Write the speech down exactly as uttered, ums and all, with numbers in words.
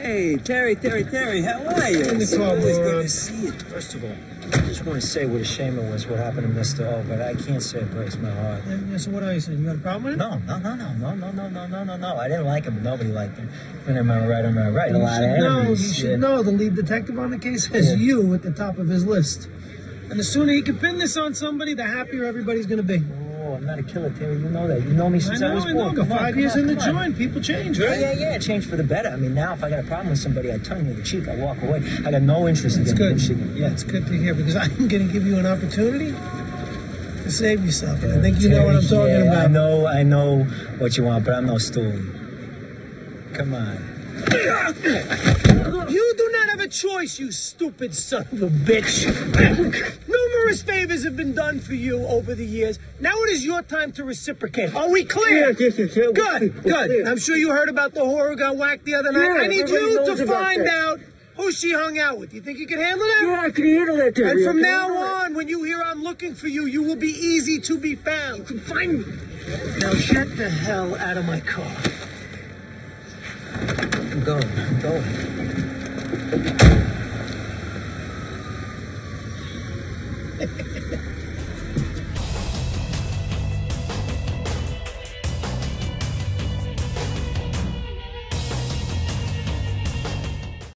Hey, Terry, Terry, Terry, how are you? In the It's club, always uh, good to see you. First of all, I just want to say what a shame it was what happened to Mister O, but I can't say it breaks my heart. Yeah, yeah, so what are you saying? You got a problem with it? No, no, no, no, no, no, no, no, no, no, no. I didn't like him, but nobody liked him. And am I right? Am I right? A You lot of should know, you enemies. should Yeah. know the lead detective on the case has Yeah. you at the top of his list. And the sooner he can pin this on somebody, the happier everybody's going to be. Oh, I'm not a killer, Terry. You know that. You know me since I I, know, was I born. know, Come but on, five come years on, in the come on. joint, people change, Yeah, right? yeah, yeah. It changed for the better. I mean, now if I got a problem with somebody, I turn you the cheek. I walk away. I got no interest in It's getting good. shit. Yeah, it's good to hear because I'm going to give you an opportunity to save yourself. And I think you know what I'm talking yeah, about. I know, I know what you want, but I'm no stool. Come on. You do not have a choice, you stupid son of a bitch. Numerous favors have been done for you over the years. Now it is your time to reciprocate. Are we clear? Yes, yes, yes, yes. Good, good. I'm sure you heard about the whore who got whacked the other night. Yeah, I need everybody you knows to about find that. out who she hung out with. You think you can handle that? Yeah, I can handle that, Terry. And from I can now handle that. on, when you hear I'm looking for you, you will be easy to be found. You can find me. Now get the hell out of my car. I'm going. I'm going.